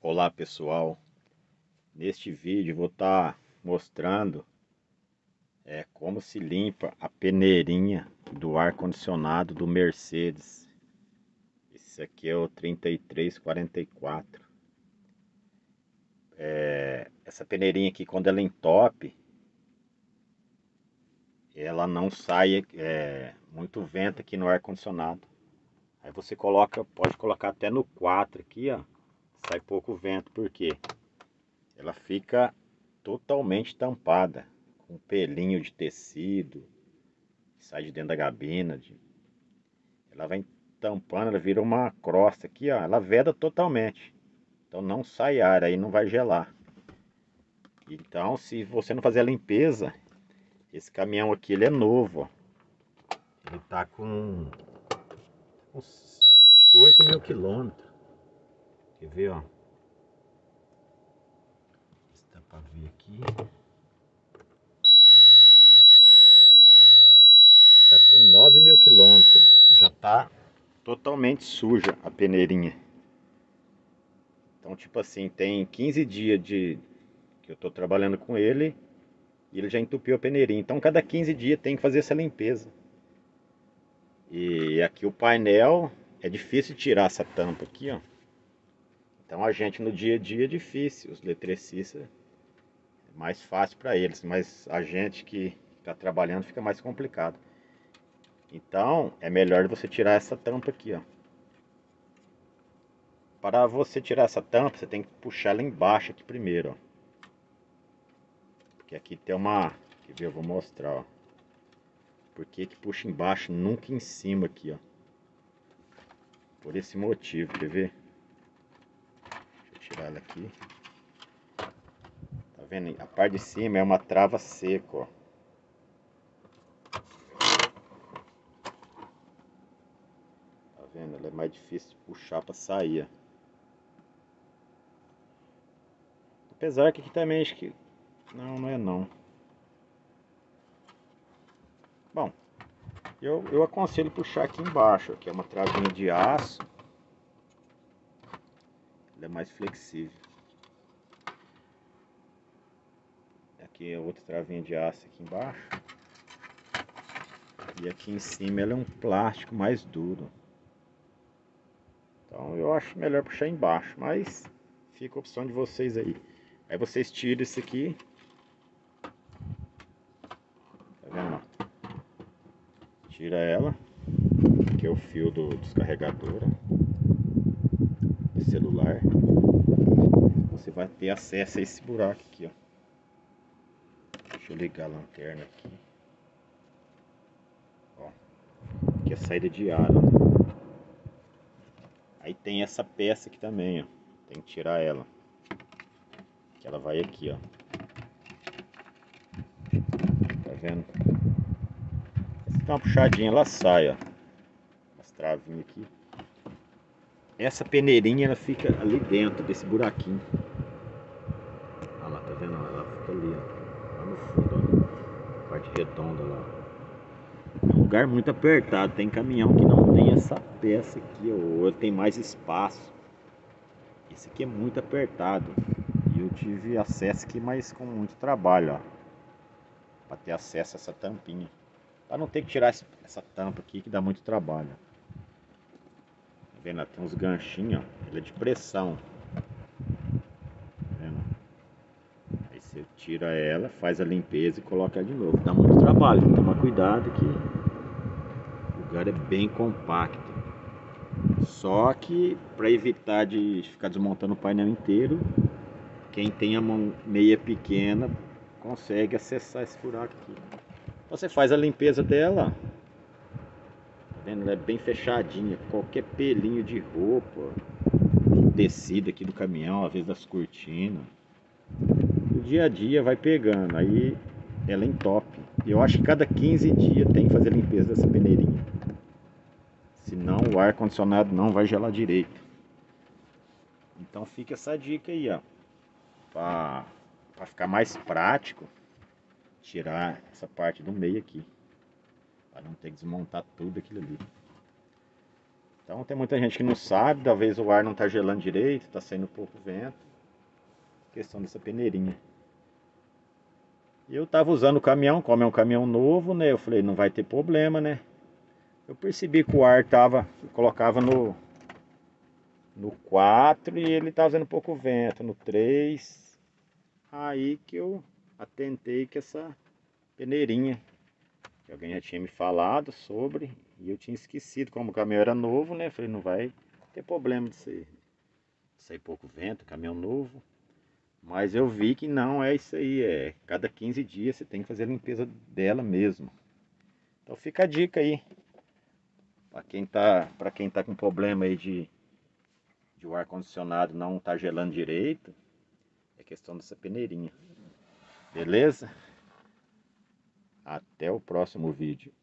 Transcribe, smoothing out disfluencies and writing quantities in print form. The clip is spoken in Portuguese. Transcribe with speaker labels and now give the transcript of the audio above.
Speaker 1: Olá pessoal, neste vídeo vou estar mostrando como se limpa a peneirinha do ar condicionado do Mercedes. Esse aqui é o 3344. Essa peneirinha aqui, quando ela entope, ela não sai muito vento aqui no ar condicionado. Aí você pode colocar até no 4 aqui, ó, sai pouco vento, porque ela fica totalmente tampada, com um pelinho de tecido que sai de dentro da gabina. Ela vai tampando, ela vira uma crosta aqui, ó, ela veda totalmente. Então não sai ar, aí não vai gelar. Então, se você não fazer a limpeza, esse caminhão aqui ele é novo, ó. Ele tá com acho que 8.000 quilômetros. Quer ver, ó? Se dá pra ver aqui. Tá com 9.000 quilômetros. Já tá totalmente suja a peneirinha. Então, tipo assim, tem 15 dias que eu tô trabalhando com ele e ele já entupiu a peneirinha. Então, cada 15 dias tem que fazer essa limpeza. E aqui o painel é difícil tirar essa tampa aqui, ó. Então, a gente no dia a dia é difícil. Os eletricistas é mais fácil para eles, mas a gente que está trabalhando fica mais complicado. Então, é melhor você tirar essa tampa aqui, ó. Para você tirar essa tampa, você tem que puxar ela embaixo aqui primeiro, ó. Porque aqui tem uma... Quer ver? Eu vou mostrar, ó. Por que que puxa embaixo, nunca em cima aqui, ó. Por esse motivo, quer ver? Deixa eu tirar ela aqui. Tá vendo? A parte de cima é uma trava seca, ó. Tá vendo? Ela é mais difícil de puxar para sair, ó. Apesar que aqui também acho que... Não, não é não. Bom, eu aconselho puxar aqui embaixo, que é uma travinha de aço. Ela é mais flexível. Aqui é outra travinha de aço aqui embaixo. E aqui em cima ela é um plástico mais duro. Então eu acho melhor puxar embaixo, mas fica a opção de vocês aí. Aí vocês tiram isso aqui. Tá vendo? Tira ela, que é o fio do descarregador de celular. Você vai ter acesso a esse buraco aqui, ó. Deixa eu ligar a lanterna aqui. Ó, aqui é a saída de ar, ó. Aí tem essa peça aqui também, ó. Tem que tirar ela. Que ela vai aqui, ó. Tá vendo? Se dá uma puxadinha, ela sai, ó. As travinhas aqui. Essa peneirinha, ela fica ali dentro desse buraquinho. Olha lá, tá vendo? Ela fica ali, ó. Lá no fundo, ó. A parte redonda lá. É um lugar muito apertado. Tem caminhão que não tem essa peça aqui, ó. Ou tem mais espaço. Esse aqui é muito apertado. E eu tive acesso aqui, mas com muito trabalho, ó. Pra ter acesso a essa tampinha. Pra não ter que tirar essa tampa aqui, que dá muito trabalho. Tá vendo? Tem uns ganchinhos, ó. Ele é de pressão. Tá vendo? Aí você tira ela, faz a limpeza e coloca ela de novo. Dá muito trabalho, tem que tomar cuidado que o lugar é bem compacto. Só que para evitar de ficar desmontando o painel inteiro, quem tem a mão meia pequena consegue acessar esse buraco aqui. Você faz a limpeza dela, tá vendo? Ela é bem fechadinha. Qualquer pelinho de roupa, de tecido aqui do caminhão, às vezes das cortinas, o dia a dia vai pegando, aí ela entope. Eu acho que cada 15 dias tem que fazer a limpeza dessa peneirinha. Senão o ar condicionado não vai gelar direito. Então fica essa dica aí, ó. Pra ficar mais prático, tirar essa parte do meio aqui. Para não ter que desmontar tudo aquilo ali. Então tem muita gente que não sabe, talvez o ar não está gelando direito, está saindo pouco vento. Questão dessa peneirinha. E eu tava usando o caminhão, como é um caminhão novo, né? Eu falei, não vai ter problema, né? Eu percebi que o ar tava, eu colocava no 4 e ele tava fazendo pouco vento, no 3. Aí que eu atentei que essa peneirinha, que alguém já tinha me falado sobre, e eu tinha esquecido, como o caminhão era novo, né? Eu falei, não vai ter problema de sair pouco vento, caminhão novo. Mas eu vi que não é isso aí, é cada 15 dias você tem que fazer a limpeza dela mesmo. Então fica a dica aí, para quem tá com problema aí de o ar condicionado não tá gelando direito, é questão dessa peneirinha. Beleza? Até o próximo vídeo.